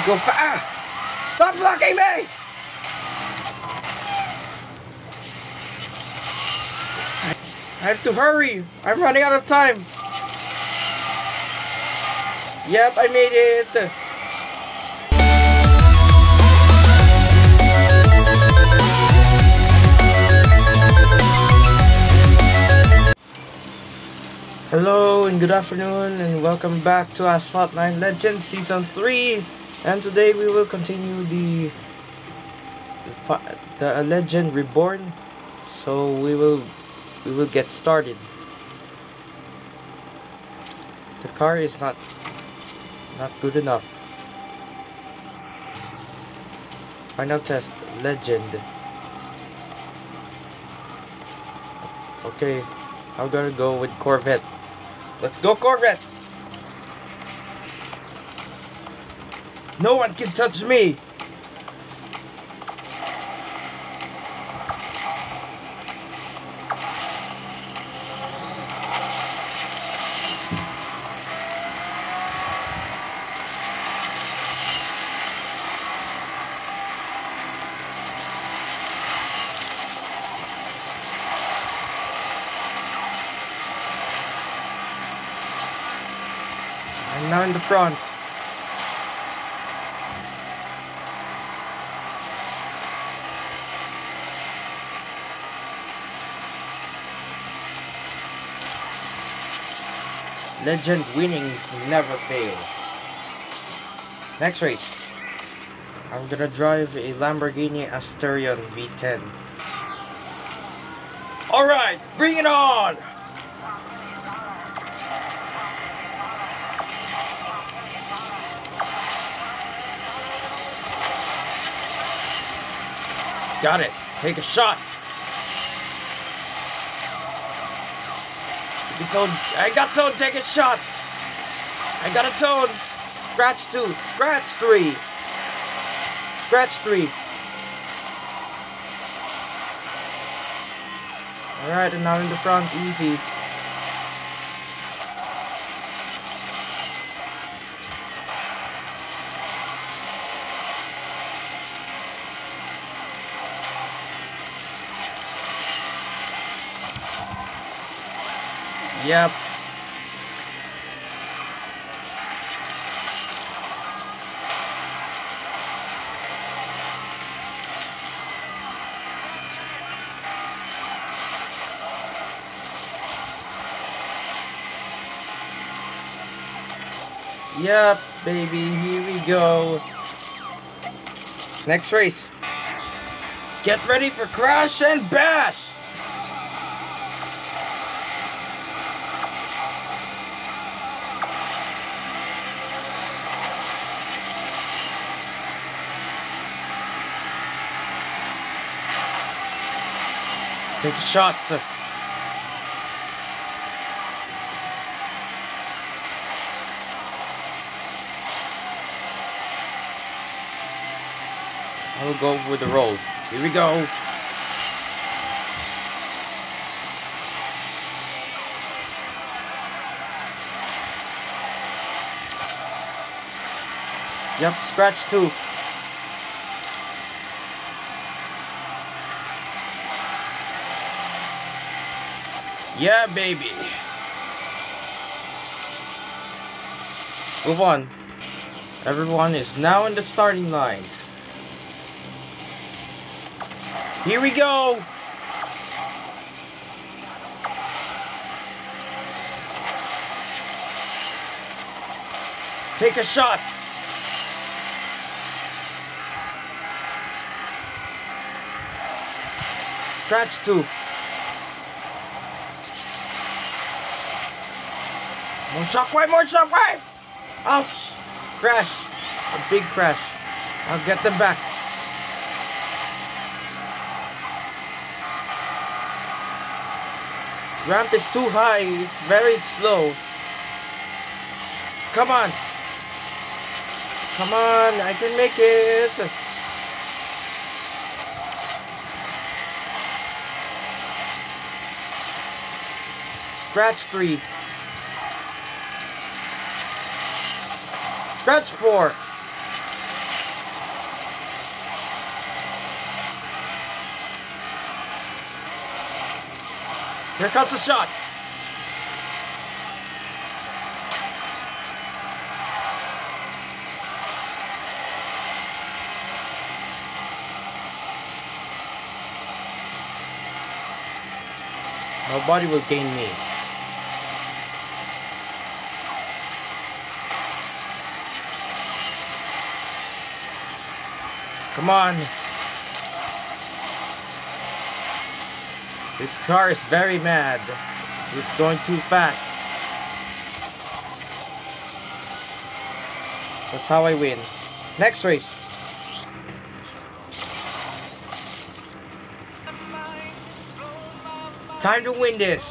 Go fast! Stop blocking me! I have to hurry! I'm running out of time! Yep, I made it! Hello and good afternoon and welcome back to Asphalt 9 Legends Season 3, and today we will continue the Legend Reborn. So we will get started. The car is not good enough. Final test Legend. Okay, I'm gonna go with Corvette. Let's go, Corvette! No one can touch me! I'm now in the front. Legend winnings never fail. Next race. I'm gonna drive a Lamborghini Asterion V10. Alright, bring it on! Got it. Take a shot. I got Toad. Take a shot. I got a Toad. Scratch 2. Scratch 3. Scratch 3. Alright, and now in the front. Easy. Yep. Yep, baby, here we go. Next race. Get ready for Crash and Bash! Take a shot. I'll go with the roll. Here we go. Yep, scratch 2. Yeah, baby. Move on. Everyone is now in the starting line. Here we go. Take a shot. Scratch 2. More shockwave, more shockwave! Ouch! Crash. A big crash. I'll get them back. Ramp is too high. It's very slow. Come on. Come on. I can make it. Scratch 3. Scratch 4. Here comes the shot. Nobody will gain me. Come on. This car is very mad. It's going too fast. That's how I win. Next race. Time to win this.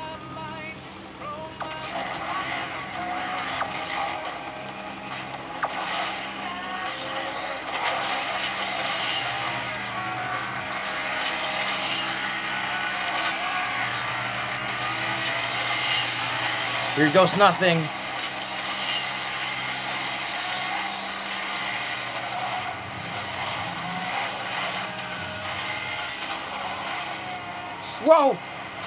Here goes nothing. Whoa!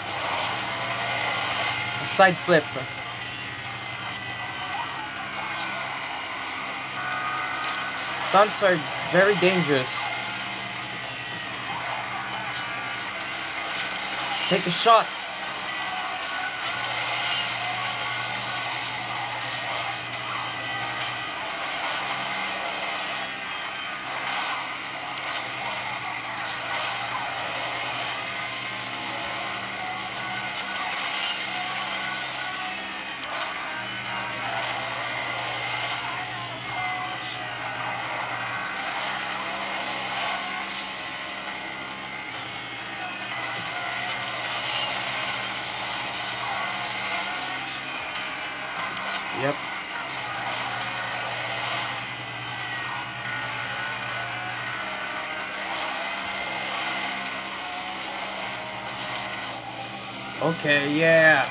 A side flip. Stunts are very dangerous. Take a shot. Yep. Okay, yeah.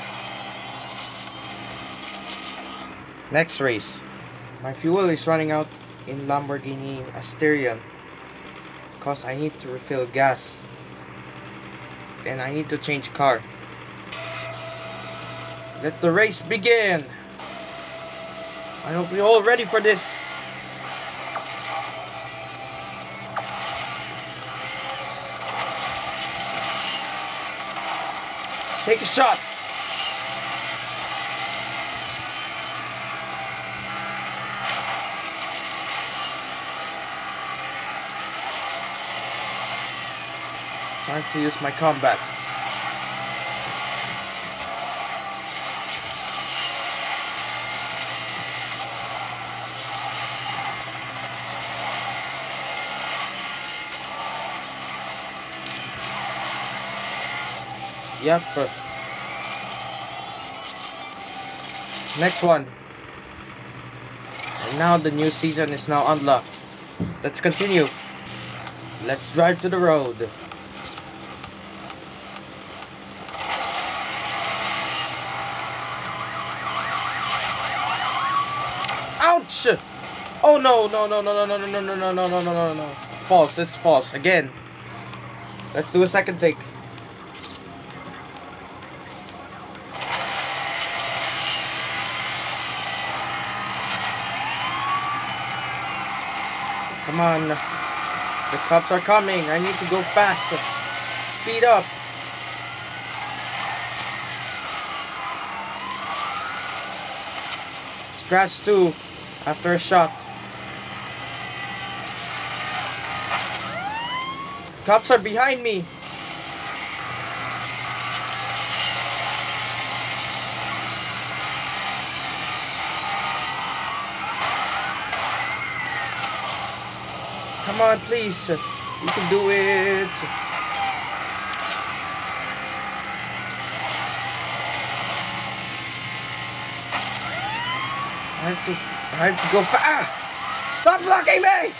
Next race. My fuel is running out in Lamborghini Asterion because I need to refill gas and I need to change car. Let the race begin. I hope you're all ready for this. Take a shot. Time to use my combat. Yep. Next one. And now the new season is now unlocked. Let's continue. Let's drive to the road. Ouch! Oh no, no, no, no, no, no, no, no, no, no, no, no, no, no. False, it's false. Again. Let's do a second take. Come on. The cops are coming. I need to go faster. Speed up. Scratch 2 after a shot. Cops are behind me. Come on, please. You can do it. I have to go fast. Ah! Stop blocking me!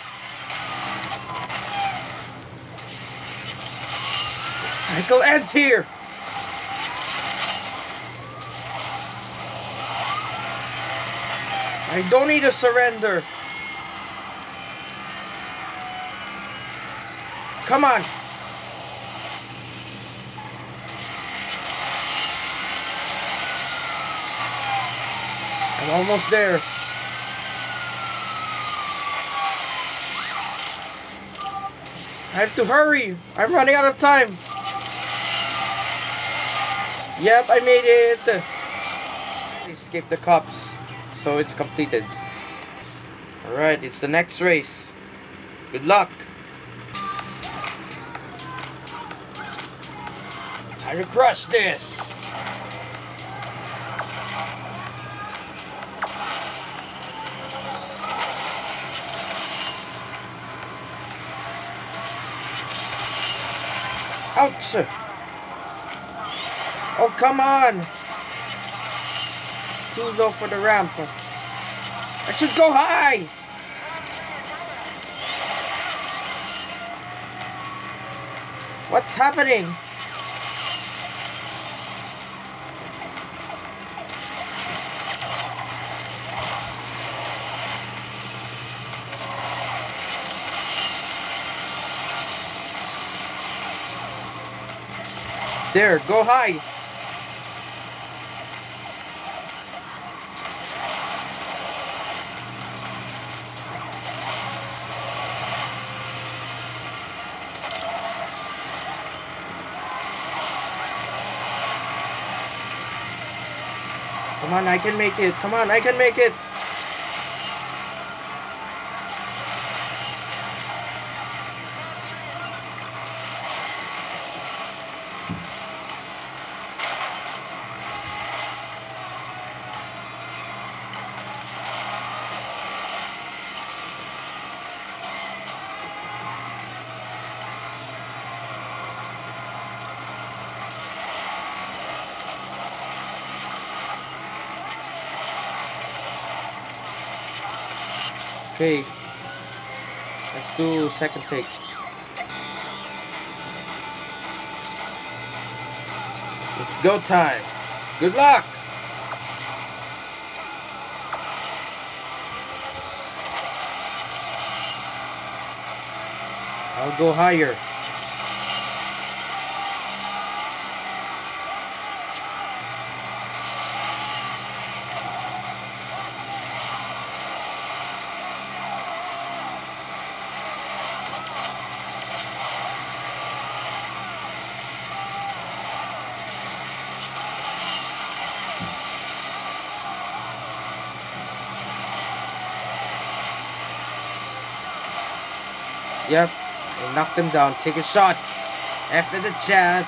The cycle ends here. I don't need to surrender. Come on. I'm almost there. I have to hurry. I'm running out of time. Yep, I made it. Escape the cops. So it's completed. Alright, it's the next race. Good luck. How to crush this? Ouch! Oh, come on! It's too low for the ramp. I should go high! What's happening? There, go high! Come on, I can make it. Come on, I can make it. Okay, let's do second take. It's go time. Good luck. I'll go higher. Yep, I knocked him down. Take a shot. After the chat.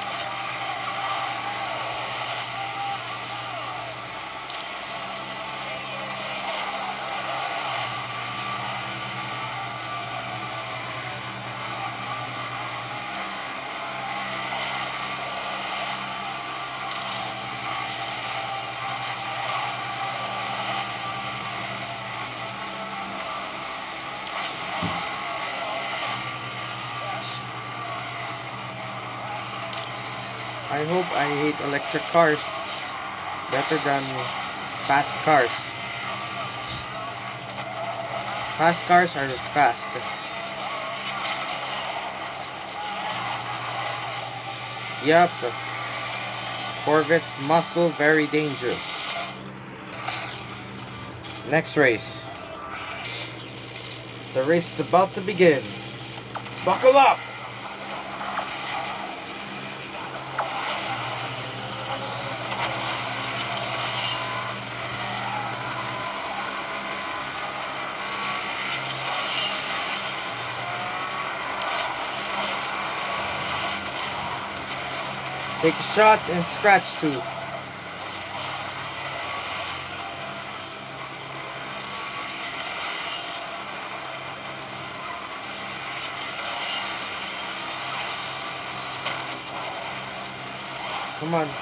I hope I hate electric cars better than fast cars. Fast cars are fast. Yep. Corvette's muscle very dangerous. Next race. The race is about to begin. Buckle up! Take a shot and scratch too. Come on.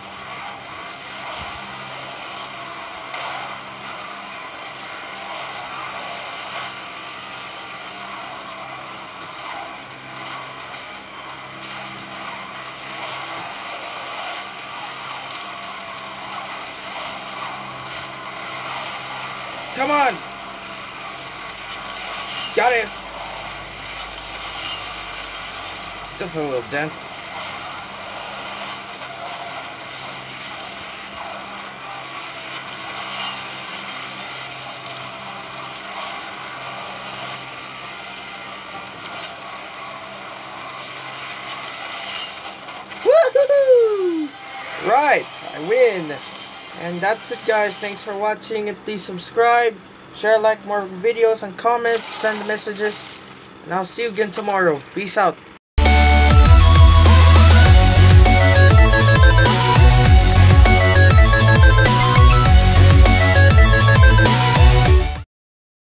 Come on! Got it! Just a little dent. Right, I win. And that's it, guys. Thanks for watching, and please subscribe, share, like more videos, and comment, send messages. And I'll see you again tomorrow. Peace out.